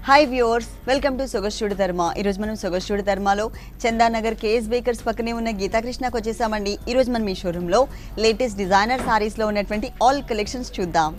Hi viewers, welcome to Sogasu Chuda Tarama. ఈ రోజు మనం Sogasu Chuda Taramaలో చందానగర్ కేఎస్ బేకర్స్ పక్కనే ఉన్న గీతా కృష్ణకి వచ్చేసామండి. ఈ రోజు మనం మీ షోరూమ్ లో లేటెస్ట్ డిజైనర్ సారీస్ లో ఉన్నటువంటి ఆల్ కలెక్షన్స్ చూద్దాం.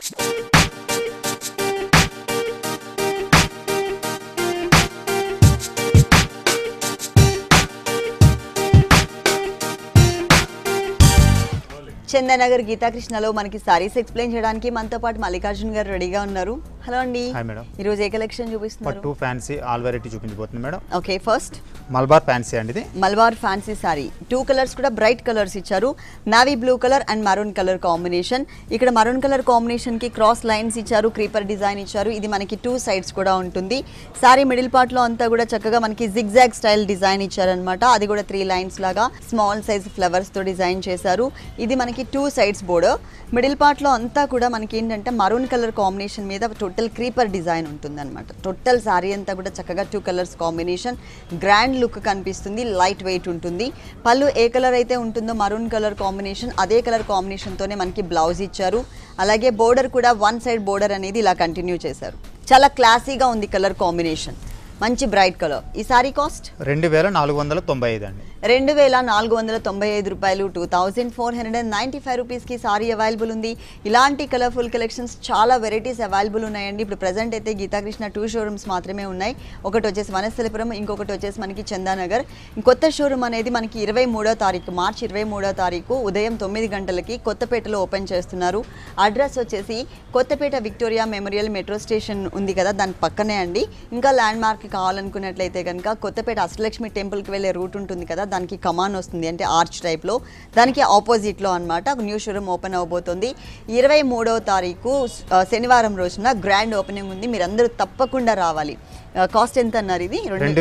చందానగర్ గీతా కృష్ణలో మనకి సారీస్ ఎక్స్ప్లెయిన్ చేయడానికి మనతో పాటు మల్లికార్జున్ గారు రెడీగా ఉన్నారు. హలో అండి. Hi madam. ఈ రోజు ఏ కలెక్షన్ చూపిస్తున్నారు? పట్టు ఫ్యాన్సీ ఆల్ వెరైటీ చూపించబోతుంది madam. Okay, first Malabar fancy అండి. ఇది Malabar fancy saree. Two colours కూడా బ్రైట్ కలర్స్ ఇచ్చారు. Navy blue colour and maroon colour combination. ఇక్కడ మరూన్ కలర్ కాంబినేషన్ కి క్రాస్ లైన్స్ ఇచ్చారు, క్రీపర్ డిజైన్ ఇచ్చారు. ఇది మనకి టూ సైడ్స్ కూడా ఉంటుంది. సారీ మిడిల్ పార్ట్ లో అంతా కూడా చక్కగా మనకి జిగ్జాగ్ స్టైల్ డిజైన్ ఇచ్చారనమాట. అది కూడా 3 లైన్స్ లాగా స్మాల్ సైజ్ ఫ్లవర్స్ తో డిజైన్ చేశారు. ఇది మనకి 2 సైడ్స్ బోర్డర్. మిడిల్ పార్ట్ లో అంతా కూడా మనకి ఏంటంటే మరూన్ కలర్ కాంబినేషన్ మీద టోటల్ క్రీపర్ డిజైన్ ఉంటుంది అనమాట. టోటల్ సారీ అంతా కూడా చక్కగా 2 కలర్స్ కాంబినేషన్, గ్రాండ్ లుక్ కనిపిస్తుంది, లైట్ వెయిట్ ఉంటుంది. పళ్ళు ఏ కలర్ అయితే ఉంటుందో మరూన్ కలర్ కాంబినేషన్, అదే కలర్ కాంబినేషన్ తోనే మనకి బ్లౌజ్ ఇచ్చారు. అలాగే బోర్డర్ కూడా 1 సైడ్ బోర్డర్ అనేది ఇలా కంటిన్యూ చేశారు. చాలా క్లాసీగా ఉంది కలర్ కాంబినేషన్, మంచి బ్రైట్ కలర్. ఈ సారీ కాస్ట్ 2495 అండి. 2495 రూపాయలు, 2495 రూపీస్కి సారీ అవైలబుల్ ఉంది. ఇలాంటి కలర్ఫుల్ కలెక్షన్స్ చాలా వెరైటీస్ అవైలబుల్ ఉన్నాయండి. ఇప్పుడు ప్రజెంట్ అయితే గీతాకృష్ణ 2 షోరూమ్స్ మాత్రమే ఉన్నాయి. ఒకటి వచ్చేసి వనస్థలిపురం, ఇంకొకటి వచ్చేసి మనకి చందానగర్. కొత్త షోరూమ్ అనేది మనకి 23వ తారీఖు, మార్చి 23వ తారీఖు ఉదయం 9 గంటలకి కొత్తపేటలో ఓపెన్ చేస్తున్నారు. అడ్రస్ వచ్చేసి Kothapet Victoria Memorial metro station ఉంది కదా, దాని పక్కనే అండి. ఇంకా ల్యాండ్ మార్క్ కావాలనుకున్నట్లయితే కనుక కొత్తపేట అష్టలక్ష్మి టెంపుల్కి వెళ్ళే రూట్ ఉంటుంది కదా, దానికి కమాన్ వస్తుంది, అంటే ఆర్చ్ టైప్లో, దానికి ఆపోజిట్లో అనమాట న్యూ షోరూమ్ ఓపెన్ అవబోతుంది. 23వ తారీఖు శనివారం రోజున గ్రాండ్ ఓపెనింగ్ ఉంది. మీరందరూ తప్పకుండా రావాలి. కాస్ట్ ఎంత అన్నారు? ఇది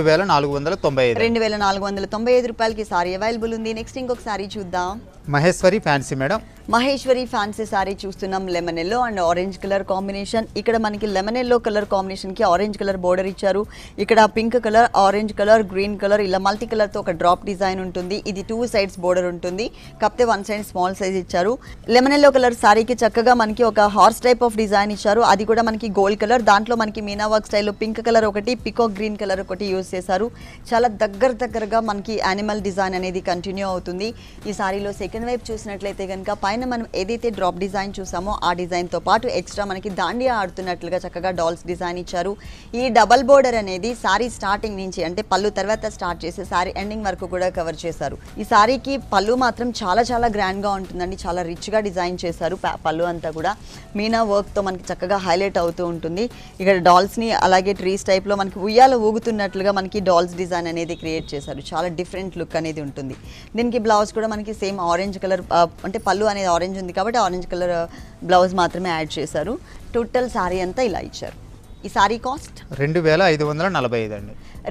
2495 రూపాయలకి సారీ అవైలబుల్ ఉంది. నెక్స్ట్ ఇంకొక సారీ చూద్దాం. Maheshwari fancy madam. Maheshwari fancy sorry చూస్తున్నాం. Lemon yellow and orange colour combination. ఇక్కడ మనకి లెమన్ ఎల్లో కలర్ కాంబినేషన్ కి ఆరెంజ్ కలర్ బోర్డర్ ఇచ్చారు. ఇక్కడ pink colour, orange colour, green colour, ఇలా మల్టీ కలర్ తో ఒక డ్రాప్ డిజైన్ ఉంటుంది. ఇది 2 సైడ్స్ బోర్డర్ ఉంటుంది, కాకపోతే 1 సైడ్ స్మాల్ సైజ్ ఇచ్చారు. లెమన్ ఎల్లో కలర్ సారీకి చక్కగా మనకి ఒక హార్స్ టైప్ ఆఫ్ డిజైన్ ఇచ్చారు. అది కూడా మనకి గోల్డ్ కలర్, దాంట్లో మనకి మీనా వర్క్ స్టైల్లో పింక్ కలర్ ఒకటి, పికాక్ గ్రీన్ కలర్ ఒకటి యూజ్ చేశారు. చాలా దగ్గరగా మనకి యానిమల్ డిజైన్ అనేది కంటిన్యూ అవుతుంది. ఈ సారీలో సెకండ్ వైపు చూసినట్లయితే కనుక పైన మనం ఏదైతే డ్రాప్ డిజైన్ చూసామో ఆ డిజైన్తో పాటు ఎక్స్ట్రా మనకి దాండియా ఆడుతున్నట్లుగా చక్కగా డాల్స్ డిజైన్ ఇచ్చారు. ఈ డబల్ బోర్డర్ అనేది సారీ స్టార్టింగ్ నుంచి, అంటే పళ్ళు తర్వాత స్టార్ట్ చేసి సారీ ఎండింగ్ వరకు కూడా కవర్ చేశారు. ఈ సారీకి పళ్ళు మాత్రం చాలా గ్రాండ్గా ఉంటుందండి. చాలా రిచ్గా డిజైన్ చేశారు. పళ్ళు అంతా కూడా మీనా వర్క్తో మనకి చక్కగా హైలైట్ అవుతూ ఉంటుంది. ఇక్కడ డాల్స్ని అలాగే ట్రీస్ టైప్లో మనకి ఉయ్యాల ఊగుతున్నట్లుగా మనకి డాల్స్ డిజైన్ అనేది క్రియేట్ చేశారు. చాలా డిఫరెంట్ లుక్ అనేది ఉంటుంది. దీనికి బ్లౌజ్ కూడా మనకి సేమ్ ఆరెంజ్ కలర్, అంటే పళ్ళు అనేది ఆరెంజ్ ఉంది కాబట్టి ఆరెంజ్ కలర్ బ్లౌజ్ మాత్రమే యాడ్ చేశారు. టోటల్ సారీ అంతా ఇలా ఇచ్చారు. ఈ సారీ కాస్ట్ 2545 అండి.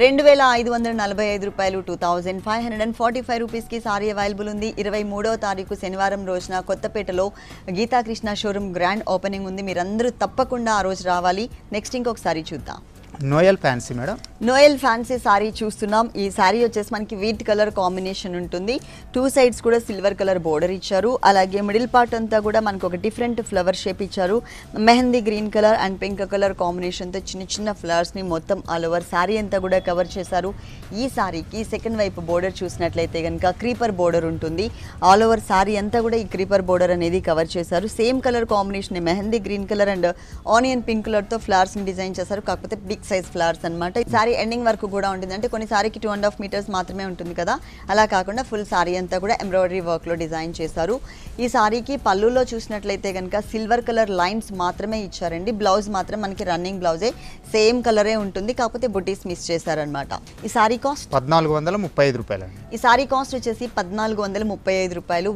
2545 రూపాయలు, 2545 రూపీస్కి సారీ అవైలబుల్ ఉంది. 23వ తారీఖు శనివారం రోజున కొత్తపేటలో గీతాకృష్ణ షోరూమ్ గ్రాండ్ ఓపెనింగ్ ఉంది. మీరందరూ తప్పకుండా ఆ రోజు రావాలి. నెక్స్ట్ ఇంకొక సారీ చూద్దాం. Noel fancy madam. Noel fancy sorry చూస్తున్నాం. ఈ సారీ వచ్చేసి మనకి వీట్ కలర్ కాంబినేషన్ ఉంటుంది. 2 సైడ్స్ కూడా సిల్వర్ కలర్ బోర్డర్ ఇచ్చారు. అలాగే మిడిల్ పార్ట్ అంతా కూడా మనకు ఒక డిఫరెంట్ ఫ్లవర్ షేప్ ఇచ్చారు. Mehndi green colour and pink colour కాంబినేషన్తో చిన్న ఫ్లవర్స్ని మొత్తం ఆల్ ఓవర్ సారీ అంతా కూడా కవర్ చేశారు. ఈ సారీకి సెకండ్ వైపు బోర్డర్ చూసినట్లయితే కనుక క్రీపర్ బోర్డర్ ఉంటుంది. ఆల్ ఓవర్ సారీ అంతా కూడా ఈ క్రీపర్ బోర్డర్ అనేది కవర్ చేశారు. Same colour combination mehndi green colour and onion pink కలర్తో ఫ్లవర్స్ని డిజైన్ చేశారు. కాకపోతే బిగ్ సైజ్ ఫ్లవర్స్ అన్నమాట. సారీ ఎండింగ్ వరకు కూడా ఉంటుంది, అంటే కొన్ని సారీకి 2.5 మీటర్స్ మాత్రమే ఉంటుంది కదా, అలా కాకుండా ఫుల్ సారీ అంతా కూడా ఎంబ్రాయిడరీ వర్క్ లో డిజైన్ చేశారు. ఈ సారీకి పళ్ళులో చూసినట్లయితే కనుక సిల్వర్ కలర్ లైన్స్ మాత్రమే ఇచ్చారండి. బ్లౌజ్ మాత్రం మనకి రన్నింగ్ బ్లౌజే, సేమ్ కలరే ఉంటుంది, కాకపోతే బుటీస్ మిస్ చేశారనమాట. ఈ సారీ కాస్ట్ 1435 రూపాయలు. ఈ సారీ కాస్ట్ వచ్చేసి 1435 రూపాయలు,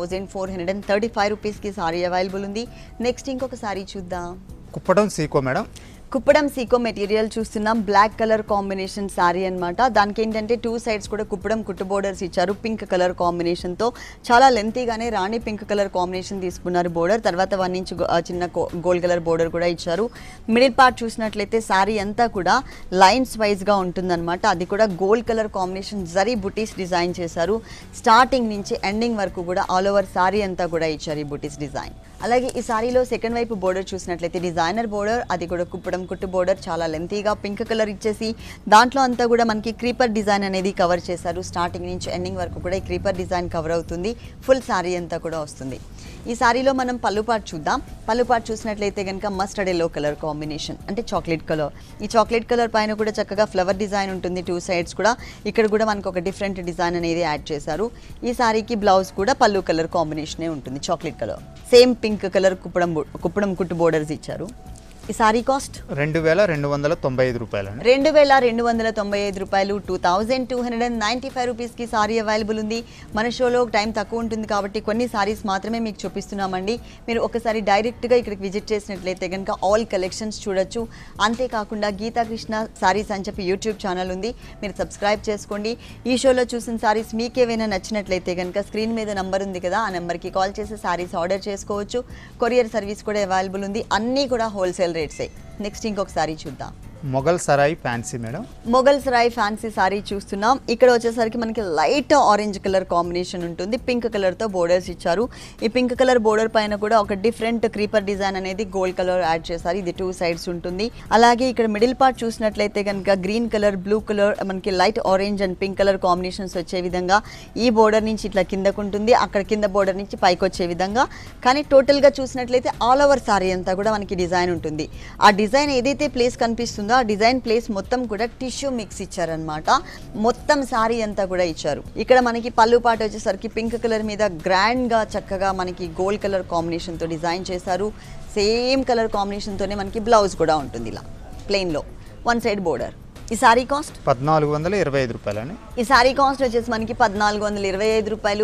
1435 రూపీస్కి సారీ అవైలబుల్ ఉంది. నెక్స్ట్ ఇంకొక సారీ చూద్దాం. కుప్పడం సీకో మేడం. కుప్పడం సీకో మెటీరియల్ చూస్తున్నాం. బ్లాక్ కలర్ కాంబినేషన్ సారీ అనమాట. దానికి ఏంటంటే 2 సైడ్స్ కూడా కుప్పడం కుట్టు బోర్డర్స్ ఇచ్చారు పింక్ కలర్ కాంబినేషన్తో. చాలా లెంతీగానే రాణి పింక్ కలర్ కాంబినేషన్ తీసుకున్నారు బోర్డర్. తర్వాత 1 ఇంచ్ చిన్న గోల్డ్ కలర్ బోర్డర్ కూడా ఇచ్చారు. మిడిల్ పార్ట్ చూసినట్లయితే సారీ అంతా కూడా లైన్స్ వైజ్గా ఉంటుందన్నమాట. అది కూడా గోల్డ్ కలర్ కాంబినేషన్ జరీ బుటీస్ డిజైన్ చేశారు. స్టార్టింగ్ నుంచి ఎండింగ్ వరకు కూడా ఆల్ ఓవర్ సారీ అంతా కూడా ఇచ్చారు ఈ బుటీస్ డిజైన్. అలాగే ఈ సారీలో సెకండ్ వైపు బోర్డర్ చూసినట్లయితే డిజైనర్ బోర్డర్, అది కూడా కుప్పడం కుప్పడం కుట్టు బోర్డర్ చాలా లెంతీగా పింక్ కలర్ ఇచ్చేసి దాంట్లో అంతా కూడా మనకి క్రీపర్ డిజైన్ అనేది కవర్ చేశారు. స్టార్టింగ్ నుంచి ఎండింగ్ వరకు కూడా ఈ క్రీపర్ డిజైన్ కవర్ అవుతుంది. ఫుల్ సారీ అంతా కూడా వస్తుంది. ఈ సారీలో మనం పళ్ళు పార్ట్ చూద్దాం. పళ్ళు పార్ట్ చూసినట్లయితే కనుక మస్టర్డ్ ఎల్లో కలర్ కాంబినేషన్ అంటే చాక్లెట్ కలర్. ఈ చాక్లెట్ కలర్ పైన కూడా చక్కగా ఫ్లవర్ డిజైన్ ఉంటుంది. 2 సైడ్స్ కూడా ఇక్కడ కూడా మనకు ఒక డిఫరెంట్ డిజైన్ అనేది యాడ్ చేశారు. ఈ సారీకి బ్లౌజ్ కూడా పళ్ళు కలర్ కాంబినేషనే ఉంటుంది, chocolate colour. Same pink colour Kuppadam కుట్టు బోర్డర్స్ ఇచ్చారు. ఈ సారీ కాస్ట్ 2295 రూపాయలండి. 2295 రూపాయలు, 2295 రూపీస్కి సారీ అవైలబుల్ ఉంది. మన షోలో టైం తక్కువ ఉంటుంది కాబట్టి కొన్ని సారీస్ మాత్రమే మీకు చూపిస్తున్నామండి. మీరు ఒకసారి డైరెక్ట్గా ఇక్కడికి విజిట్ చేసినట్లయితే కనుక ఆల్ కలెక్షన్స్ చూడొచ్చు. అంతేకాకుండా గీతాకృష్ణ సారీస్ అని చెప్పి యూట్యూబ్ ఛానల్ ఉంది, మీరు సబ్స్క్రైబ్ చేసుకోండి. ఈ షోలో చూసిన సారీస్ మీకేమైనా నచ్చినట్లయితే కనుక స్క్రీన్ మీద నెంబర్ ఉంది కదా, ఆ నెంబర్కి కాల్ చేసి సారీస్ ఆర్డర్ చేసుకోవచ్చు. కొరియర్ సర్వీస్ కూడా అవైలబుల్ ఉంది. అన్నీ కూడా హోల్సేల్ రేట్సే. నెక్స్ట్ ఇంకొక సారీ చూద్దాం. Mughal Sarai fancy madam. Mughal Sarai fancy sorry చూస్తున్నాం. ఇక్కడ వచ్చేసరికి మనకి లైట్ ఆరెంజ్ కలర్ కాంబినేషన్ ఉంటుంది. పింక్ కలర్తో బోర్డర్స్ ఇచ్చారు. ఈ పింక్ కలర్ బోర్డర్ పైన కూడా ఒక డిఫరెంట్ క్రీపర్ డిజైన్ అనేది గోల్డ్ కలర్ యాడ్ చేశారు. ఇది 2 సైడ్స్ ఉంటుంది. అలాగే ఇక్కడ మిడిల్ పార్ట్ చూసినట్లయితే కనుక గ్రీన్ కలర్, బ్లూ కలర్, మనకి light orange and pink colour combinations వచ్చే విధంగా ఈ బోర్డర్ నుంచి ఇట్లా కిందకు ఉంటుంది, అక్కడ కింద బోర్డర్ నుంచి పైకి వచ్చే విధంగా. కానీ టోటల్గా చూసినట్లయితే ఆల్ ఓవర్ సారీ అంతా కూడా మనకి డిజైన్ ఉంటుంది. ఆ డిజైన్ ఏదైతే ప్లేస్ కనిపిస్తుందో ఆ డిజైన్ ప్లేస్ మొత్తం కూడా టిష్యూ మిక్స్ ఇచ్చారనమాట. మొత్తం సారీ అంతా కూడా ఇచ్చారు. ఇక్కడ మనకి పళ్ళు పాట వచ్చేసరికి పింక్ కలర్ మీద గ్రాండ్ గా చక్కగా మనకి గోల్డ్ కలర్ కాంబినేషన్ తో డిజైన్ చేశారు. సేమ్ కలర్ కాంబినేషన్ తోనే మనకి బ్లౌజ్ కూడా ఉంటుంది ఇలా ప్లెయిన్ లో, 1 సైడ్ బోర్డర్. ఈ సారీ కాస్ట్ 1425 రూపాయలండి. ఈ సారీ కాస్ట్ వచ్చేసి మనకి 1425 రూపాయలు,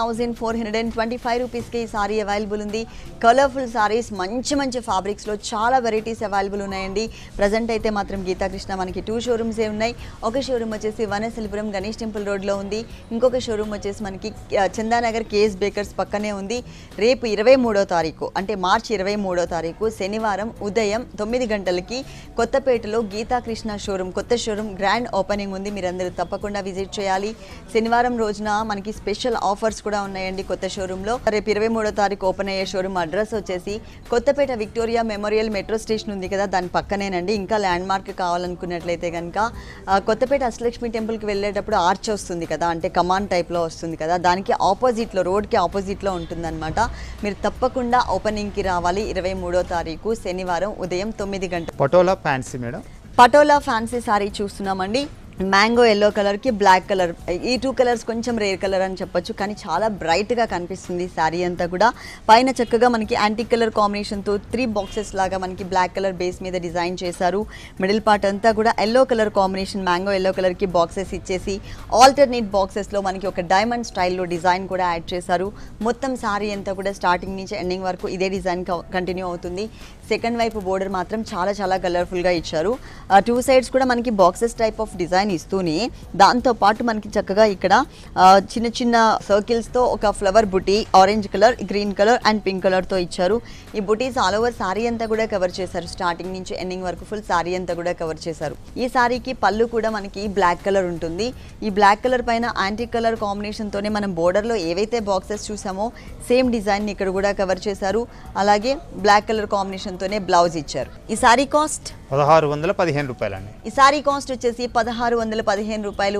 1425 రూపీస్కి ఈ సారీ అవైలబుల్ ఉంది. కలర్ఫుల్ సారీస్, మంచి మంచి ఫ్యాబ్రిక్స్లో చాలా వెరైటీస్ అవైలబుల్ ఉన్నాయండి. ప్రజెంట్ అయితే మాత్రం గీతాకృష్ణ మనకి 2 షోరూమ్సే ఉన్నాయి. ఒక షోరూమ్ వచ్చేసి వనశిల్పురం గణేష్ టెంపుల్ రోడ్లో ఉంది. ఇంకొక షోరూమ్ వచ్చేసి మనకి చందానగర్ కేఎస్ బేకర్స్ పక్కనే ఉంది. రేపు 23వ తారీఖు అంటే మార్చి 23వ తారీఖు శనివారం ఉదయం 9 గంటలకి కొత్తపేటలో గీతాకృష్ణ షోరూమ్, కొత్త షోరూమ్ గ్రాండ్ ఓపెనింగ్ ఉంది. మీరందరూ తప్పకుండా విజిట్ చేయాలి. శనివారం రోజున మనకి స్పెషల్ ఆఫర్స్ కూడా ఉన్నాయండి కొత్త షోరూంలో. రేపు 23వ తారీఖు ఓపెన్ అయ్యే షోరూమ్ అడ్రస్ వచ్చేసి Kothapet Victoria Memorial metro station ఉంది కదా, దాని పక్కనేనండి. ఇంకా ల్యాండ్ మార్క్ కావాలనుకున్నట్లయితే కనుక కొత్తపేట అష్టలక్ష్మి టెంపుల్కి వెళ్ళేటప్పుడు ఆర్చ్ వస్తుంది కదా, అంటే కమాండ్ టైప్లో వస్తుంది కదా, దానికి ఆపోజిట్లో, రోడ్కి ఆపోజిట్లో ఉంటుందన్నమాట. మీరు తప్పకుండా ఓపెనింగ్కి రావాలి. 23వ తారీఖు శనివారం ఉదయం 9 గంటలు. Patola fancy madam. Patola fancy saree చూస్తున్నామండి. మ్యాంగో ఎల్లో కలర్కి బ్లాక్ కలర్, ఈ 2 కలర్స్ కొంచెం రేర్ కలర్ అని చెప్పొచ్చు, కానీ చాలా బ్రైట్గా కనిపిస్తుంది శారీ అంతా కూడా. పైన చక్కగా మనకి యాంటిక్ కలర్ కాంబినేషన్తో 3 బాక్సెస్ లాగా మనకి బ్లాక్ కలర్ బేస్ మీద డిజైన్ చేశారు. మిడిల్ పార్ట్ అంతా కూడా yellow colour combination, mango yellow కలర్కి బాక్సెస్ ఇచ్చేసి ఆల్టర్నేట్ బాక్సెస్లో మనకి ఒక డైమండ్ స్టైల్లో డిజైన్ కూడా యాడ్ చేశారు. మొత్తం శారీ అంతా కూడా స్టార్టింగ్ నుంచి ఎండింగ్ వరకు ఇదే డిజైన్ కంటిన్యూ అవుతుంది. సెకండ్ వైపు బోర్డర్ మాత్రం చాలా చాలా కలర్ఫుల్గా ఇచ్చారు. 2 సైడ్స్ కూడా మనకి బాక్సెస్ టైప్ ఆఫ్ డిజైన్ ఇస్తూనే దాంతోపాటు మనకి చక్కగా ఇక్కడ చిన్న చిన్న సర్కిల్స్తో ఒక flower buti orange colour, green colour and pink కలర్తో ఇచ్చారు. ఈ బుటీస్ ఆల్ ఓవర్ సారీ అంతా కూడా కవర్ చేశారు. స్టార్టింగ్ నుంచి ఎండింగ్ వరకు ఫుల్ సారీ అంతా కూడా కవర్ చేశారు. ఈ సారీకి పళ్ళు కూడా మనకి బ్లాక్ కలర్ ఉంటుంది. ఈ బ్లాక్ కలర్ పైన యాంటిక్ కలర్ కాంబినేషన్తోనే మనం బోర్డర్లో ఏవైతే బాక్సెస్ చూసామో సేమ్ డిజైన్ ఇక్కడ కూడా కవర్ చేశారు. అలాగే బ్లాక్ కలర్ కాంబినేషన్తోనే బ్లౌజ్ ఇచ్చారు. ఈ సారీ కాస్ట్ 1615 రూపాయలండి. ఈ సారీ కాస్ట్ వచ్చేసి 1615 రూపాయలు,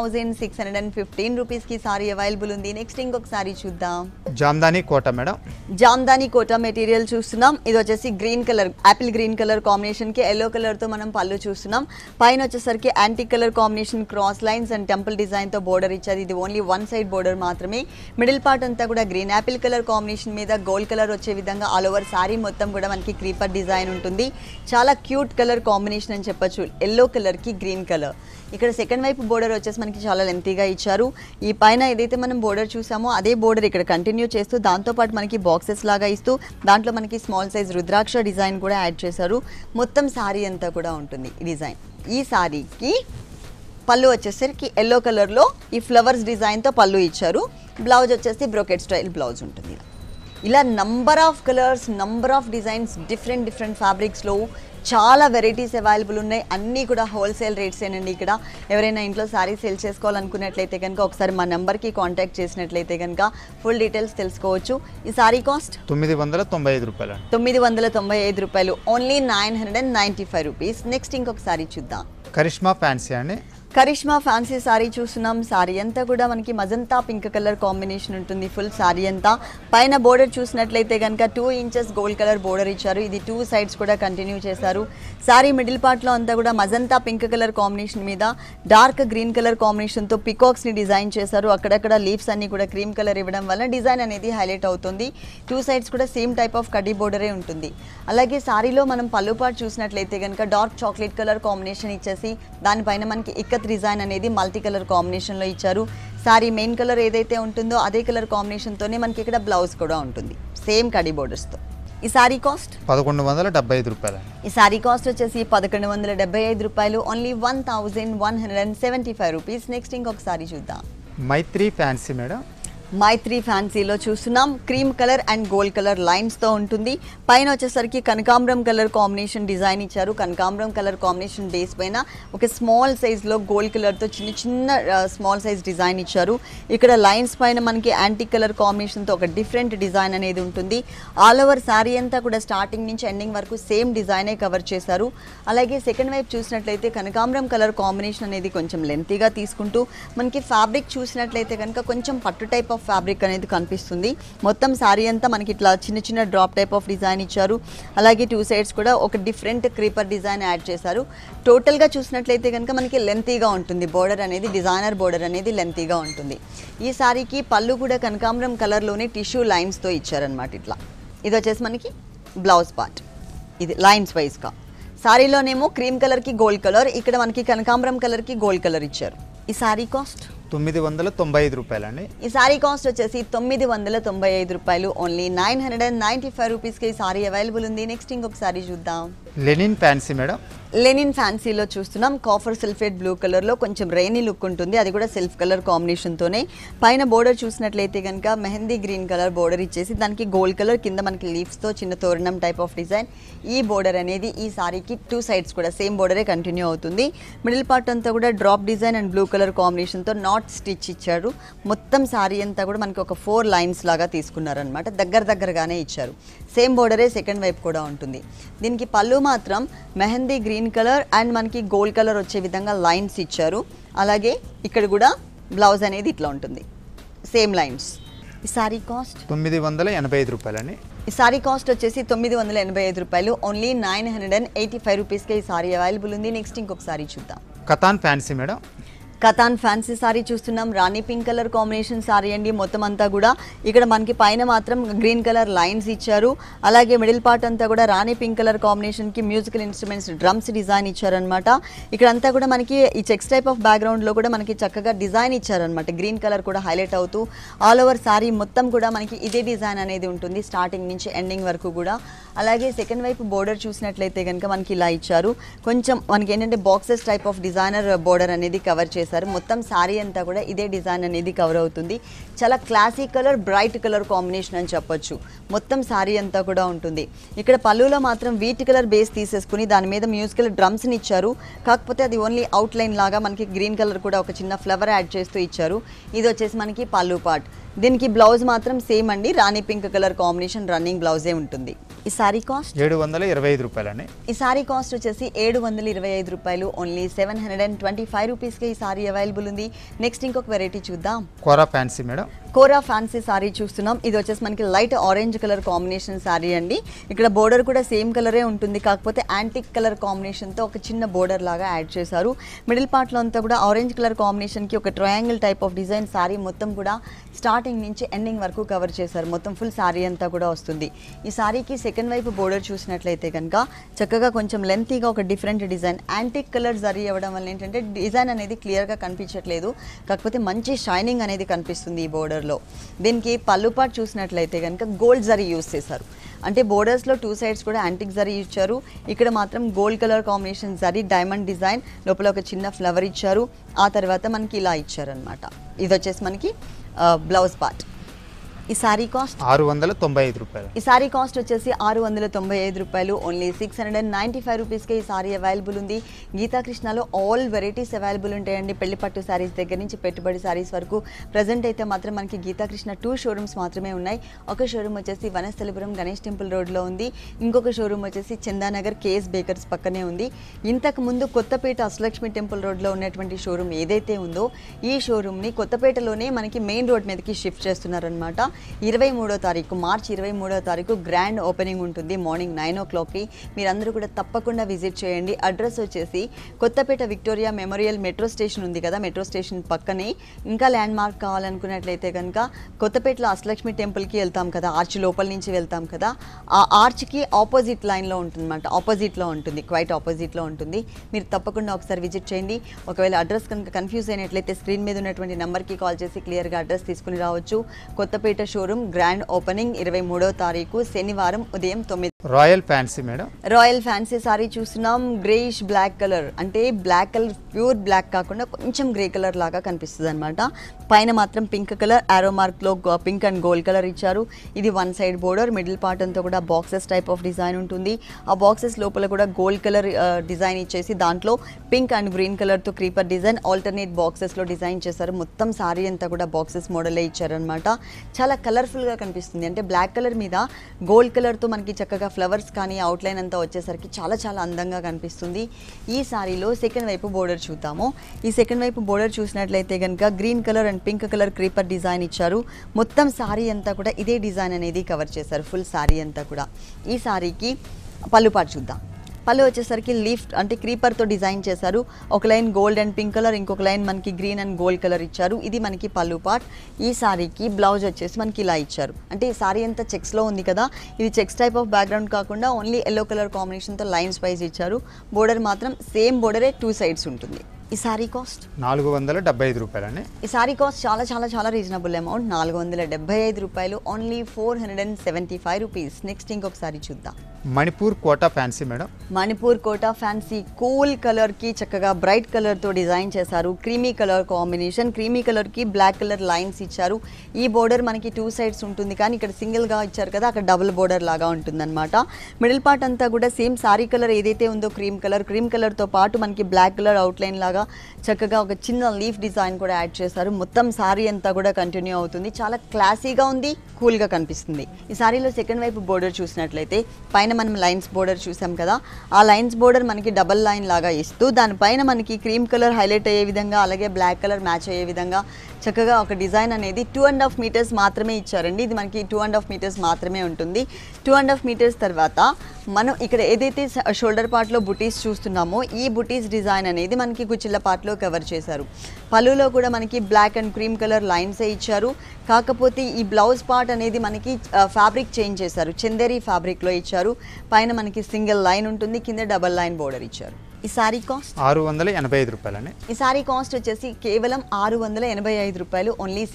1615 రూపీస్కి సారీ అవైలబుల్ ఉంది. నెక్స్ట్ ఇంకొక సారీ చూద్దాం. జామ్దాని కోట మేడం. జామ్దాని కోట మెటీరియల్ చూస్తున్నాం. ఇది వచ్చేసి green colour, apple green colour కాంబినేషన్కి ఎల్లో కలర్తో మనం పళ్ళు చూస్తున్నాం. పైన వచ్చేసరికి antique colour combination, cross lines and temple డిజైన్తో బోర్డర్ ఇచ్చారు. ఇది ఓన్లీ 1 సైడ్ బోర్డర్ మాత్రమే. మిడిల్ పార్ట్ అంతా కూడా గ్రీన్ యాపిల్ కలర్ కాంబినేషన్ మీద గోల్డ్ కలర్ వచ్చే విధంగా ఆల్ ఓవర్ సారీ మొత్తం కూడా మనకి క్రీపర్ డిజైన్ ఉంటుంది. చాలా క్యూట్ కలర్ కాంబినేషన్ అని చెప్పొచ్చు, ఎల్లో కలర్కి గ్రీన్ కలర్. ఇక్కడ సెకండ్ వైపు బోర్డర్ వచ్చేసి మనకి చాలా లెంతీగా ఇచ్చారు. ఈ పైన ఏదైతే మనం బోర్డర్ చూసామో అదే బోర్డర్ ఇక్కడ కంటిన్యూ చేస్తూ దాంతోపాటు మనకి బాక్సెస్ లాగా ఇస్తూ దాంట్లో మనకి స్మాల్ సైజ్ రుద్రాక్ష డిజైన్ కూడా యాడ్ చేశారు. మొత్తం సారీ అంతా కూడా ఉంటుంది ఈ డిజైన్. ఈ సారీకి పళ్ళు వచ్చేసరికి ఎల్లో కలర్లో ఈ ఫ్లవర్స్ డిజైన్తో పళ్ళు ఇచ్చారు. బ్లౌజ్ వచ్చేసి బ్రోకెట్ స్టైల్ బ్లౌజ్ ఉంటుంది. ఇలా number of colours, number of designs, different ఫ్యాబ్రిక్స్లో చాలా వెరైటీస్ అవైలబుల్ ఉన్నాయి, అన్నీ కూడా హోల్సేల్ రేట్సేనండి. ఇక్కడ ఎవరైనా ఇంట్లో శారీ సేల్ చేసుకోవాలనుకున్నట్లయితే కనుక ఒకసారి మా నెంబర్కి కాంటాక్ట్ చేసినట్లయితే కనుక ఫుల్ డీటెయిల్స్ తెలుసుకోవచ్చు. ఈ శారీ కాస్ట్ 995 రూపాయలు. 995 రూపాయలు, ఓన్లీ 995 రూపీస్. నెక్స్ట్ ఇంకొక శారీ చూద్దాం. కరిష్మా ఫ్యాన్సీ అండి. కరిష్మా ఫ్యాన్సీ సారీ చూస్తున్నాం. సారీ అంతా కూడా మనకి మజంతా పింక్ కలర్ కాంబినేషన్ ఉంటుంది. ఫుల్ సారీ అంతా పైన బోర్డర్ చూసినట్లయితే కనుక 2 ఇంచెస్ గోల్డ్ కలర్ బోర్డర్ ఇచ్చారు. ఇది 2 సైడ్స్ కూడా కంటిన్యూ చేశారు. సారీ మిడిల్ పార్ట్లో అంతా కూడా మజంతా పింక్ కలర్ కాంబినేషన్ మీద డార్క్ గ్రీన్ కలర్ కాంబినేషన్తో పికాక్స్ని డిజైన్ చేశారు. అక్కడక్కడ లీవ్స్ అన్ని కూడా క్రీమ్ కలర్ ఇవ్వడం వల్ల డిజైన్ అనేది హైలైట్ అవుతుంది. 2 సైడ్స్ కూడా సేమ్ టైప్ ఆఫ్ కడ్డీ బోర్డరే ఉంటుంది. అలాగే సారీలో మనం పళ్ళు పార్ట్ చూసినట్లయితే కనుక డార్క్ చాక్లెట్ కలర్ కాంబినేషన్ ఇచ్చేసి దానిపైన మనకి ఇక్కత్ డిజైన్ అనేది మల్టీ కలర్ కాంబినేషన్ లో ఇచ్చారు. సారీ మెయిన్ కలర్ ఏదైతే ఉంటుందో అదే కలర్ కాంబినేషన్ తోనే మనకి ఇక్కడ బ్లౌజ్ కూడా ఉంటుంది సేమ్ కడి బోర్డర్స్ తో. ఈ సారీ కాస్ట్ 1175 రూపాయలు. ఈ సారీ కాస్ట్ వచ్చేసి 1175 రూపాయలు, ఓన్లీ 1175 రూపీస్. నెక్స్ట్ ఇంకొక సారీ చూద్దాం. Maitri fancy madam. మైత్రి ఫ్యాన్సీలో చూస్తున్నాం. Cream colour and gold colour లైన్స్తో ఉంటుంది. పైన వచ్చేసరికి కనకాంబరం కలర్ కాంబినేషన్ డిజైన్ ఇచ్చారు. కనకాంబరం కలర్ కాంబినేషన్ బేస్ పైన ఒక స్మాల్ సైజ్లో గోల్డ్ కలర్తో చిన్న చిన్న స్మాల్ సైజ్ డిజైన్ ఇచ్చారు. ఇక్కడ లైన్స్ పైన మనకి యాంటిక్ కలర్ కాంబినేషన్తో ఒక డిఫరెంట్ డిజైన్ అనేది ఉంటుంది. ఆల్ ఓవర్ శారీ అంతా కూడా స్టార్టింగ్ నుంచి ఎండింగ్ వరకు సేమ్ డిజైనే కవర్ చేశారు. అలాగే సెకండ్ వైపు చూసినట్లయితే కనకాంబరం కలర్ కాంబినేషన్ అనేది కొంచెం లెంతీగా తీసుకుంటూ మనకి ఫ్యాబ్రిక్ చూసినట్లయితే కనుక కొంచెం పట్టు టైప్ ఆఫ్ ఫ్యాబ్రిక్ అనేది కనిపిస్తుంది. మొత్తం సారీ అంతా మనకి ఇట్లా చిన్న చిన్న డ్రాప్ టైప్ ఆఫ్ డిజైన్ ఇచ్చారు. అలాగే 2 సైడ్స్ కూడా ఒక డిఫరెంట్ క్రీపర్ డిజైన్ యాడ్ చేశారు. టోటల్గా చూసినట్లయితే కనుక మనకి లెంతీగా ఉంటుంది బోర్డర్ అనేది, డిజైనర్ బోర్డర్ అనేది లెంతీగా ఉంటుంది. ఈ సారీకి పళ్ళు కూడా కనకాంబరం కలర్లోనే టిష్యూ లైన్స్తో ఇచ్చారనమాట. ఇట్లా ఇది వచ్చేసి మనకి బ్లౌజ్ పార్ట్, ఇది లైన్స్ వైజ్గా. సారీలోనేమో క్రీమ్ కలర్కి గోల్డ్ కలర్, ఇక్కడ మనకి కనకాంబరం కలర్కి గోల్డ్ కలర్ ఇచ్చారు. ఈ సారీ కాస్ట్ 995 రూపాయలు అండి. ఈ సారీ కాస్ట్ వచ్చేసి 995 రూపాయలు, ఓన్లీ 995 రూపీస్కి ఈ సారీ అవైలబుల్ ఉంది. నెక్స్ట్ ఇంకొక సారీ చూద్దాం. Linen fancy madam. లెనిన్ ఫ్యాన్సీలో చూస్తున్నాం. కాఫర్ సల్ఫేట్ బ్లూ కలర్లో కొంచెం రెయినీ లుక్ ఉంటుంది, అది కూడా సెల్ఫ్ కలర్ కాంబినేషన్తోనే. పైన బోర్డర్ చూసినట్లయితే కనుక మెహందీ గ్రీన్ కలర్ బోర్డర్ ఇచ్చేసి దానికి గోల్డ్ కలర్ కింద మనకి లీవ్స్తో చిన్న తోరణం టైప్ ఆఫ్ డిజైన్. ఈ బోర్డర్ అనేది ఈ సారీకి 2 సైడ్స్ కూడా సేమ్ బోర్డరే కంటిన్యూ అవుతుంది. మిడిల్ పార్ట్ అంతా కూడా drop design and blue colour కాంబినేషన్తో నాట్ స్టిచ్ ఇచ్చారు. మొత్తం సారీ అంతా కూడా మనకి ఒక 4 లైన్స్ లాగా తీసుకున్నారనమాట, దగ్గరగానే ఇచ్చారు. సేమ్ బోర్డరే సెకండ్ వైపు కూడా ఉంటుంది. దీనికి పళ్ళు మాత్రం మెహందీ గ్రీన్ కలర్ అండ్ మనకి గోల్డ్ కలర్ వచ్చే విధంగా లైన్స్ ఇచ్చారు. అలాగే ఇక్కడ కూడా బ్లౌజ్ అనేది ఇట్లా ఉంటుంది, సేమ్ లైన్స్. ఈ సారీ కాస్ట్ 985 రూపాయలని. ఈ సారీ కాస్ట్ వచ్చేసి 985 రూపాయలు, ఓన్లీ 985 రూపీస్కే ఈ సారీ అవైలబుల్ ఉంది. నెక్స్ట్ ఇంకొక సారీ చూద్దాం. Katan fancy madam. Katan fancy sorry చూస్తున్నాం. Rani pink colour combination saree అండి. మొత్తం అంతా కూడా ఇక్కడ మనకి పైన మాత్రం గ్రీన్ కలర్ లైన్స్ ఇచ్చారు. అలాగే మిడిల్ పార్ట్ అంతా కూడా రాణి పింక్ కలర్ కాంబినేషన్కి మ్యూజికల్ ఇన్స్ట్రుమెంట్స్ డ్రమ్స్ డిజైన్ ఇచ్చారనమాట. ఇక్కడ అంతా కూడా మనకి ఈ చెక్స్ టైప్ ఆఫ్ బ్యాక్గ్రౌండ్లో కూడా మనకి చక్కగా డిజైన్ ఇచ్చారనమాట. గ్రీన్ కలర్ కూడా హైలైట్ అవుతూ ఆల్ ఓవర్ సారీ మొత్తం కూడా మనకి ఇదే డిజైన్ అనేది ఉంటుంది స్టార్టింగ్ నుంచి ఎండింగ్ వరకు కూడా. అలాగే సెకండ్ వైపు బోర్డర్ చూసినట్లయితే కనుక మనకి ఇలా ఇచ్చారు. కొంచెం మనకి ఏంటంటే boxes type of designer border అనేది కవర్ చేశారు. మొత్తం సారీ అంతా కూడా ఇదే డిజైన్ అనేది కవర్ అవుతుంది. చాలా classic colour, bright colour combination అని చెప్పొచ్చు. మొత్తం సారీ అంతా కూడా ఉంటుంది. ఇక్కడ పళ్ళులో మాత్రం వీట్ కలర్ బేస్ తీసేసుకుని దాని మీద మ్యూజికల్ డ్రమ్స్ని ఇచ్చారు. కాకపోతే అది ఓన్లీ అవుట్ లైన్ లాగా మనకి గ్రీన్ కలర్ కూడా ఒక చిన్న ఫ్లవర్ యాడ్ చేస్తూ ఇచ్చారు. ఇది వచ్చేసి మనకి పళ్ళు పార్ట్. దీనికి బ్లౌజ్ మాత్రం సేమ్ అండి, rani pink colour combination running బ్లౌజే ఉంటుంది. ఈ సారీ కాస్ట్ 725 రూపాయలని. ఈ సారీ కాస్ట్ వచ్చేసి 725 రూపాయలు, ఓన్లీ 725 రూపీస్కి ఈ సారీ అవైలబుల్ ఉంది. నెక్స్ట్ ఇంకొక వెరైటీ చూద్దాం. Kora fancy madam. Kora fancy sorry చూస్తున్నాం. ఇది వచ్చేసి మనకి light orange colour combination saree అండి. ఇక్కడ బోర్డర్ కూడా సేమ్ కలరే ఉంటుంది, కాకపోతే యాంటిక్ కలర్ కాంబినేషన్తో ఒక చిన్న బోర్డర్ లాగా యాడ్ చేశారు. మిడిల్ పార్ట్లో అంతా కూడా ఆరెంజ్ కలర్ కాంబినేషన్కి ఒక triangle type of design saree మొత్తం కూడా స్టార్టింగ్ నుంచి ఎండింగ్ వరకు కవర్ చేశారు. మొత్తం ఫుల్ సారీ అంతా కూడా వస్తుంది. ఈ సారీకి సెకండ్ వైపు బోర్డర్ చూసినట్లయితే కనుక చక్కగా కొంచెం లెంతీగా ఒక different design antique colour zari అవ్వడం వల్ల ఏంటంటే డిజైన్ అనేది క్లియర్గా కనిపించట్లేదు, కాకపోతే మంచి షైనింగ్ అనేది కనిపిస్తుంది ఈ బోర్డర్లో. దీనికి పళ్ళు పార్ట్ చూసినట్లయితే కనుక గోల్డ్ జరీ యూస్ చేశారు. అంటే బోర్డర్స్లో 2 సైడ్స్ కూడా యాంటిక్ జరీ ఇచ్చారు. ఇక్కడ మాత్రం gold colour combination zari diamond design, లోపల ఒక చిన్న ఫ్లవర్ ఇచ్చారు. ఆ తర్వాత మనకి ఇలా ఇచ్చారనమాట. ఇది వచ్చేసి మనకి బ్లౌజ్ పార్ట్. ఈ సారీ కాస్ట్ 695 రూపాయలు. ఈ సారీ కాస్ట్ వచ్చేసి 695 రూపాయలు. ఓన్లీ 695 రూపీస్కే ఈ సారీ అవైలబుల్ ఉంది. గీతాకృష్ణలో ఆల్ వెరైటీస్ అవైలబుల్ ఉంటాయండి. పెళ్లి పట్టు సారీస్ దగ్గర నుంచి పెట్టుబడి సారీస్ వరకు. ప్రజెంట్ అయితే మాత్రం మనకి గీతాకృష్ణ 2 షోరూమ్స్ మాత్రమే ఉన్నాయి. ఒక షోరూమ్ వచ్చేసి వనస్థలిపురం గణేష్ టెంపుల్ రోడ్లో ఉంది. ఇంకొక షోరూమ్ వచ్చేసి చందానగర్ కేఎస్ బేకర్స్ పక్కనే ఉంది. ఇంతకు ముందు కొత్తపేట అష్టలక్ష్మి టెంపుల్ రోడ్లో ఉన్నటువంటి షోరూమ్ ఏదైతే ఉందో ఈ షోరూమ్ని కొత్తపేటలోనే మనకి మెయిన్ రోడ్ మీదకి షిఫ్ట్ చేస్తున్నారనమాట. 23వ తారీఖు మార్చి 23వ తారీఖు గ్రాండ్ ఓపెనింగ్ ఉంటుంది మార్నింగ్ 9 o'clockకి. మీరందరూ కూడా తప్పకుండా విజిట్ చేయండి. అడ్రస్ వచ్చేసి Kothapet Victoria Memorial metro station ఉంది కదా, మెట్రో స్టేషన్ పక్కనే. ఇంకా ల్యాండ్ మార్క్ కావాలనుకున్నట్లయితే కనుక కొత్తపేటలో అష్టలక్ష్మి టెంపుల్కి వెళ్తాం కదా, ఆర్చ్ లోపల నుంచి వెళ్తాం కదా, ఆ ఆర్చ్కి ఆపోజిట్ లైన్లో ఉంటుంది అనమాట. ఆపోజిట్లో ఉంటుంది, క్వైట్ ఆపోజిట్లో ఉంటుంది. మీరు తప్పకుండా ఒకసారి విజిట్ చేయండి. ఒకవేళ అడ్రస్ కనుక కన్ఫ్యూజ్ అయినట్లయితే స్క్రీన్ మీద ఉన్నటువంటి నెంబర్కి కాల్ చేసి క్లియర్గా అడ్రస్ తీసుకుని రావచ్చు. కొత్తపేట షోరూమ్ గ్రాండ్ ఓపెనింగ్ 23వ తారీఖు శనివారం ఉదయం 9. Royal fancy madam. Royal fancy sorry చూస్తున్నాం. గ్రేయిష్ బ్లాక్ కలర్, అంటే బ్లాక్ కలర్ ప్యూర్ బ్లాక్ కాకుండా కొంచెం గ్రే కలర్ లాగా కనిపిస్తుంది అనమాట. పైన మాత్రం పింక్ కలర్ ఆరో మార్క్లో పింక్ అండ్ గోల్డ్ కలర్ ఇచ్చారు. ఇది 1 side బోర్డర్, మిడిల్ పార్ట్ అంతా కూడా బాక్సెస్ టైప్ ఆఫ్ డిజైన్ ఉంటుంది. ఆ బాక్సెస్ లోపల కూడా గోల్డ్ కలర్ డిజైన్ ఇచ్చేసి దాంట్లో పింక్ అండ్ గ్రీన్ కలర్తో క్రీపర్ డిజైన్ ఆల్టర్నేట్ బాక్సెస్లో డిజైన్ చేశారు. మొత్తం సారీ అంతా కూడా బాక్సెస్ మోడలే ఇచ్చారనమాట. చాలా కలర్ఫుల్గా కనిపిస్తుంది. అంటే బ్లాక్ కలర్ మీద గోల్డ్ కలర్తో మనకి చక్కగా ఫ్లవర్స్ కానీ అవుట్లైన్ అంతా వచ్చేసరికి చాలా చాలా అందంగా కనిపిస్తుంది. ఈ సారీలో సెకండ్ వైపు బోర్డర్ చూద్దాము. ఈ సెకండ్ వైపు బోర్డర్ చూసినట్లయితే కనుక green colour and pink colour creeper design ఇచ్చారు. మొత్తం సారీ అంతా కూడా ఇదే డిజైన్ అనేది కవర్ చేశారు, ఫుల్ సారీ అంతా కూడా. ఈ సారీకి పళ్ళు పాటు చూద్దాం. పళ్ళు వచ్చేసరికి లీఫ్ అంటే క్రీపర్తో డిజైన్ చేశారు. ఒక line gold and pink colour, ఇంకొక లైన్ మనకి గ్రీన్ అండ్ గోల్డ్ కలర్ ఇచ్చారు. ఇది మనకి పళ్ళు పార్ట్. ఈ సారీకి బ్లౌజ్ వచ్చేసి మనకి ఇలా ఇచ్చారు. అంటే ఈ సారీ అంతా చెక్స్లో ఉంది కదా, ఇది చెక్స్ టైప్ ఆఫ్ బ్యాక్గ్రౌండ్ కాకుండా ఓన్లీ ఎల్లో కలర్ కాంబినేషన్తో లైన్స్ వైజ్ ఇచ్చారు. బోర్డర్ మాత్రం సేమ్ బోర్డరే 2 sides ఉంటుంది. ఈ సారీ కాస్ట్ 475 రూపాయలండి. ఈ సారీ కాస్ట్ చాలా చాలా చాలా రీజనబుల్ అమౌంట్, 475 రూపాయలు. Only 475 rupees. నెక్స్ట్ ఇంకొకసారి చూద్దాం. Manipur Kota fancy madam. Manipur Kota fancy cool కలర్కి చక్కగా బ్రైట్ కలర్తో డిజైన్ చేశారు. క్రీమీ కలర్ కాంబినేషన్, క్రీమీ కలర్కి బ్లాక్ కలర్ లైన్స్ ఇచ్చారు. ఈ బోర్డర్ మనకి 2 sides ఉంటుంది, కానీ ఇక్కడ సింగిల్గా ఇచ్చారు కదా, అక్కడ డబుల్ బోర్డర్ లాగా ఉంటుందన్నమాట. మిడిల్ పార్ట్ అంతా కూడా సేమ్ సారీ కలర్ ఏదైతే ఉందో క్రీమ్ కలర్తో పాటు మనకి బ్లాక్ కలర్ అవుట్లైన్ లాగా చక్కగా ఒక చిన్న లీఫ్ డిజైన్ కూడా యాడ్ చేశారు. మొత్తం సారీ అంతా కూడా కంటిన్యూ అవుతుంది. చాలా క్లాసీగా ఉంది, కూల్గా కనిపిస్తుంది. ఈ సారీలో సెకండ్ వైపు బోర్డర్ చూసినట్లయితే పైన మనం లైన్స్ బోర్డర్ చూసాం కదా, ఆ లైన్స్ బోర్డర్ మనకి డబల్ లైన్ లాగా ఇస్తూ దానిపైన మనకి క్రీమ్ కలర్ హైలైట్ అయ్యే విధంగా, అలాగే బ్లాక్ కలర్ మ్యాచ్ అయ్యే విధంగా చక్కగా ఒక డిజైన్ అనేది 2.5 meters మాత్రమే ఇచ్చారండి. ఇది మనకి 2.5 meters మాత్రమే ఉంటుంది. 2.5 meters తర్వాత మనం ఇక్కడ ఏదైతే షోల్డర్ పార్ట్లో బుటీస్ చూస్తున్నామో ఈ బుటీస్ డిజైన్ అనేది మనకి కుచ్చిళ్ళ పార్ట్లో కవర్ చేశారు. పళ్ళులో కూడా మనకి బ్లాక్ అండ్ క్రీమ్ కలర్ లైన్సే ఇచ్చారు. కాకపోతే ఈ బ్లౌజ్ పార్ట్ అనేది మనకి ఫ్యాబ్రిక్ చేంజ్ చేశారు, చందేరి ఫ్యాబ్రిక్లో ఇచ్చారు. పైన మనకి సింగిల్ లైన్ ఉంటుంది, కింద డబల్ లైన్ బోర్డర్ ఇచ్చారు. ఈ సారీ కాస్ట్ 685 రూపాయలండి. ఈ సారీ కాస్ట్ వచ్చేసి కేవలం 685 రూపాయలు. ఓన్లీ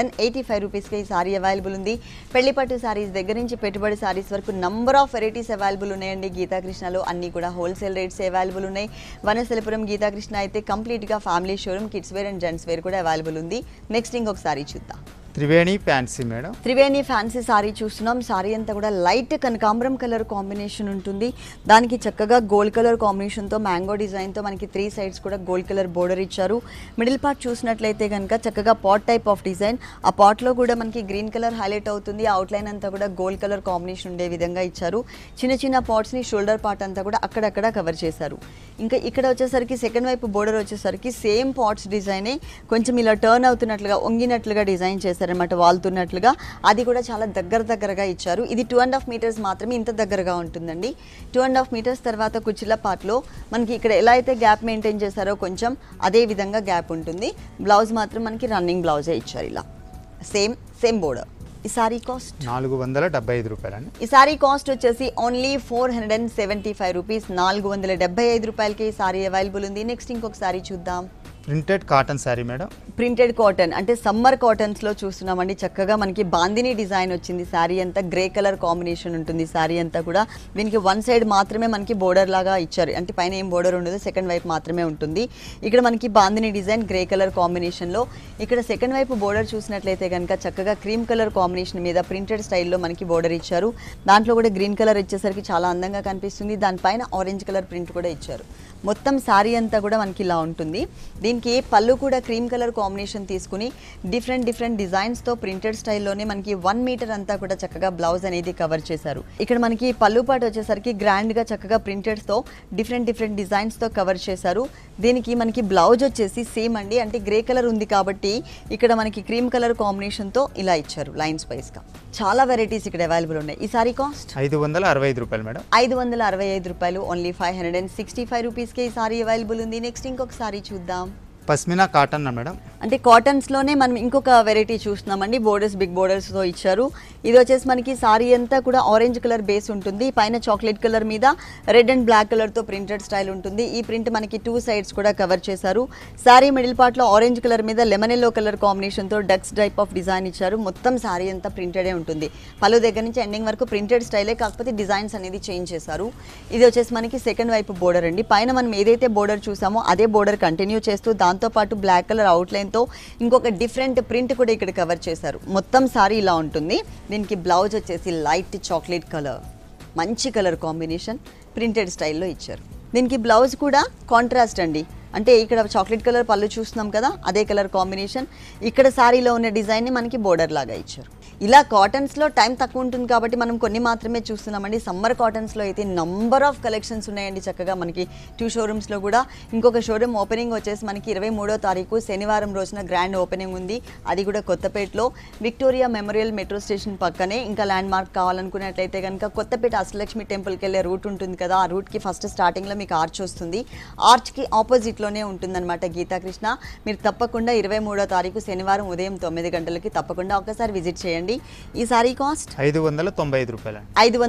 685 రూపీస్కి ఈ సారీ అవైలబుల్ ఉంది. పెళ్లి పట్టు సారీస్ దగ్గర నుంచి పెట్టుబడి సారీస్ వరకు నంబర్ ఆఫ్ వెరైటీస్ అవైలబుల్ ఉన్నాయండి. గీతాకృష్ణలో అన్నీ కూడా హోల్సేల్ రేట్స్ అవైలబుల్ ఉన్నాయి. వనస్థలిపురం గీతాకృష్ణ అయితే కంప్లీట్గా family showroom, kids wear and gents wear కూడా అవైలబుల్ ఉంది. నెక్స్ట్ ఇంకొక సారీ చూద్దాం. Triveni fancy madam. Triveni fancy sorry చూస్తున్నాం. సారీ అంతా కూడా లైట్ కనకాంబరం కలర్ కాంబినేషన్ ఉంటుంది. దానికి చక్కగా గోల్డ్ కలర్ కాంబినేషన్తో మ్యాంగో డిజైన్తో మనకి 3 sides కూడా గోల్డ్ కలర్ బోర్డర్ ఇచ్చారు. మిడిల్ పార్ట్ చూసినట్లయితే కనుక చక్కగా పాట్ టైప్ ఆఫ్ డిజైన్, ఆ పాట్లో కూడా మనకి గ్రీన్ కలర్ హైలైట్ అవుతుంది. అవుట్లైన్ అంతా కూడా గోల్డ్ కలర్ కాంబినేషన్ ఉండే విధంగా ఇచ్చారు. చిన్న చిన్న పాట్స్ని షోల్డర్ పార్ట్ అంతా కూడా అక్కడక్కడ కవర్ చేశారు. ఇంకా ఇక్కడ వచ్చేసరికి సెకండ్ వైపు బోర్డర్ వచ్చేసరికి సేమ్ పాట్స్ డిజైనే కొంచెం ఇలా టర్న్ అవుతున్నట్లుగా, వంగినట్లుగా డిజైన్ చేశారనమాట, వాలుతున్నట్లుగా. అది కూడా చాలా దగ్గరగా ఇచ్చారు. ఇది 2.5 meters మాత్రమే, ఇంత దగ్గరగా ఉంటుందండి. 2.5 meters తర్వాత కుచ్చిళ్ళ పార్ట్లో మనకి ఇక్కడ ఎలా అయితే గ్యాప్ మెయింటైన్ చేశారో కొంచెం అదే విధంగా గ్యాప్ ఉంటుంది. బ్లౌజ్ మాత్రం మనకి రన్నింగ్ బ్లౌజే ఇచ్చారు. ఇలా సేమ్ బోర్డర్. ఈ సారీ కాస్ట్ 475 రూపాయలండి. ఈ సారీ కాస్ట్ వచ్చేసి ఓన్లీ 475 రూపీస్. 475 రూపాయలకి ఈ సారీ అవైలబుల్ ఉంది. నెక్స్ట్ ఇంకొక సారీ చూద్దాం. Printed cotton sari madam. Printed cotton అంటే సమ్మర్ కాటన్స్లో చూస్తున్నామండి. చక్కగా మనకి బాందిని డిజైన్ వచ్చింది. శారీ అంతా గ్రే కలర్ కాంబినేషన్ ఉంటుంది. శారీ అంతా కూడా దీనికి వన్ సైడ్ మాత్రమే మనకి బోర్డర్ లాగా ఇచ్చారు. అంటే పైన ఏం బోర్డర్ ఉండదు, సెకండ్ వైపు మాత్రమే ఉంటుంది. ఇక్కడ మనకి బాందిని డిజైన్ గ్రే కలర్ కాంబినేషన్లో, ఇక్కడ సెకండ్ వైపు బోర్డర్ చూసినట్లయితే కనుక చక్కగా క్రీమ్ కలర్ కాంబినేషన్ మీద ప్రింటెడ్ స్టైల్లో మనకి బోర్డర్ ఇచ్చారు. దాంట్లో కూడా గ్రీన్ కలర్ ఇచ్చేసరికి చాలా అందంగా కనిపిస్తుంది. దానిపైన ఆరెంజ్ కలర్ ప్రింట్ కూడా ఇచ్చారు. మొత్తం శారీ అంతా కూడా మనకి ఇలా ఉంటుంది. దీనికి పళ్ళు కూడా క్రీమ్ కలర్ కాంబినేషన్ తీసుకుని డిఫరెంట్ డిజైన్స్తో ప్రింటెడ్ స్టైల్లోనే మనకి 1 మీటర్ అంతా కూడా చక్కగా బ్లౌజ్ అనేది కవర్ చేశారు. ఇక్కడ మనకి పళ్ళు పాటు వచ్చేసరికి గ్రాండ్గా చక్కగా ప్రింటెడ్స్తో డిఫరెంట్ డిజైన్స్తో కవర్ చేశారు. దీనికి మనకి బ్లౌజ్ వచ్చేసి సేమ్ అండి, అంటే గ్రే కలర్ ఉంది కాబట్టి ఇక్కడ మనకి క్రీమ్ కలర్ కాంబినేషన్తో ఇలా ఇచ్చారు లైన్స్ వైస్గా. చాలా వెరైటీస్ ఇక్కడ అవైలబుల్ ఉన్నాయి. ఈ సారీ కాస్ట్ 565 రూపాయలు మేడం. 565 రూపాయలు, ఓన్లీ 565 రూపీస్కే ఈ సారీ అవైలబుల్ ఉంది. నెక్స్ట్ ఇంకొక సారీ చూద్దాం. Pashmina cotton madam. అంటే కాటన్స్లోనే మనం ఇంకొక వెరైటీ చూస్తున్నామండి. బోర్డర్స్ బిగ్ బోర్డర్స్తో ఇచ్చారు. ఇది వచ్చేసి మనకి సారీ అంతా కూడా ఆరెంజ్ కలర్ బేస్ ఉంటుంది. పైన చాక్లెట్ కలర్ మీద రెడ్ అండ్ బ్లాక్ కలర్తో ప్రింటెడ్ స్టైల్ ఉంటుంది. ఈ ప్రింట్ మనకి 2 సైడ్స్ కూడా కవర్ చేశారు. సారీ మిడిల్ పార్ట్లో ఆరెంజ్ కలర్ మీద లెమన్ ఎల్లో కలర్ కాంబినేషన్తో డక్స్ టైప్ ఆఫ్ డిజైన్ ఇచ్చారు. మొత్తం సారీ అంతా ప్రింటెడే ఉంటుంది. పళ్ళు దగ్గర నుంచి ఎండింగ్ వరకు ప్రింటెడ్ స్టైలే, కాకపోతే డిజైన్స్ అనేది చేంజ్ చేశారు. ఇది వచ్చేసి మనకి సెకండ్ వైపు బోర్డర్ అండి. పైన మనం ఏదైతే బోర్డర్ చూసామో అదే బోర్డర్ కంటిన్యూ చేస్తూ దాంతోపాటు బ్లాక్ కలర్ అవుట్లైన్తో ఇంకొక డిఫరెంట్ ప్రింట్ కూడా ఇక్కడ కవర్ చేశారు. మొత్తం సారీ ఇలా ఉంటుంది. దీనికి బ్లౌజ్ వచ్చేసి లైట్ చాక్లెట్ కలర్, మంచి కలర్ కాంబినేషన్ ప్రింటెడ్ స్టైల్లో ఇచ్చారు. దీనికి బ్లౌజ్ కూడా కాంట్రాస్ట్ అండి, అంటే ఇక్కడ చాక్లెట్ కలర్ పళ్ళు చూస్తున్నాం కదా, అదే కలర్ కాంబినేషన్. ఇక్కడ సారీలో ఉన్న డిజైన్ని మనకి బోర్డర్ లాగా ఇచ్చారు. ఇలా కాటన్స్లో టైం తక్కువ ఉంటుంది కాబట్టి మనం కొన్ని మాత్రమే చూస్తున్నామండి. సమ్మర్ కాటన్స్లో అయితే నంబర్ ఆఫ్ కలెక్షన్స్ ఉన్నాయండి. చక్కగా మనకి 2 షోరూమ్స్లో కూడా. ఇంకొక షోరూమ్ ఓపెనింగ్ వచ్చేసి మనకి 23వ తారీఖు శనివారం రోజున గ్రాండ్ ఓపెనింగ్ ఉంది. అది కూడా కొత్తపేటలో విక్టోరియా మెమోరియల్ మెట్రో స్టేషన్ పక్కనే. ఇంకా ల్యాండ్ మార్క్ కావాలనుకున్నట్లయితే కనుక కొత్తపేట అష్టలక్ష్మి టెంపుల్కి వెళ్ళే రూట్ ఉంటుంది కదా, ఆ రూట్కి ఫస్ట్ స్టార్టింగ్లో మీకు ఆర్చ్ వస్తుంది. ఆర్చ్కి ఆపోజిట్లోనే ఉంటుందన్నమాట గీతాకృష్ణ. మీరు తప్పకుండా 23వ తారీఖు శనివారం ఉదయం 9 గంటలకి తప్పకుండా ఒకసారి విజిట్ చేయండి. ఈ సారీ కాస్ట్ 595 రూపాయలు.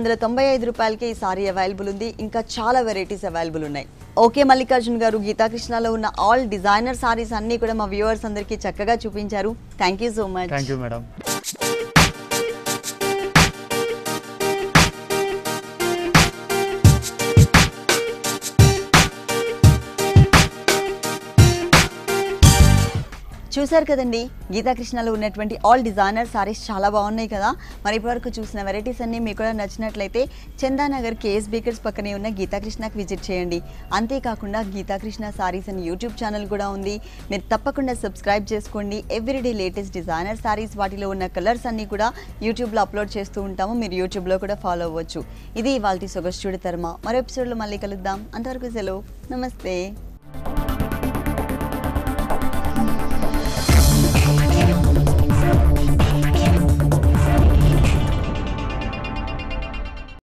595 రూపాయలకి ఈ సారీ అవైలబుల్ ఉంది. ఇంకా చాలా వెరైటీస్ అవైలబుల్ ఉన్నాయి. ఓకే మల్లికార్జున్ గారు, గీతాకృష్ణలో ఉన్న ఆల్ డిజైనర్ సారీస్ అన్ని కూడా మా వ్యూవర్స్ అందరికీ చక్కగా చూపించారు. Thank you so much. Thank you madam. చూసారు కదండి, గీతాకృష్ణలో ఉన్నటువంటి ఆల్ డిజైనర్ సారీస్ చాలా బాగున్నాయి కదా. మరి ఇప్పటివరకు చూసిన వెరైటీస్ అన్నీ మీకు కూడా నచ్చినట్లయితే చందానగర్ కేఎస్ బేకర్స్ పక్కనే ఉన్న గీతాకృష్ణకి విజిట్ చేయండి. అంతేకాకుండా గీతాకృష్ణ సారీస్ అని యూట్యూబ్ ఛానల్ కూడా ఉంది. మీరు తప్పకుండా సబ్స్క్రైబ్ చేసుకోండి. ఎవ్రీడే లేటెస్ట్ డిజైనర్ సారీస్, వాటిలో ఉన్న కలర్స్ అన్నీ కూడా యూట్యూబ్లో అప్లోడ్ చేస్తూ ఉంటాము. మీరు యూట్యూబ్లో కూడా ఫాలో అవ్వచ్చు. ఇది ఇవాల్టి సొగసు చూడ తర్మ. మరో ఎపిసోడ్లో మళ్ళీ కలుద్దాం. అంతవరకు సెలవు, నమస్తే.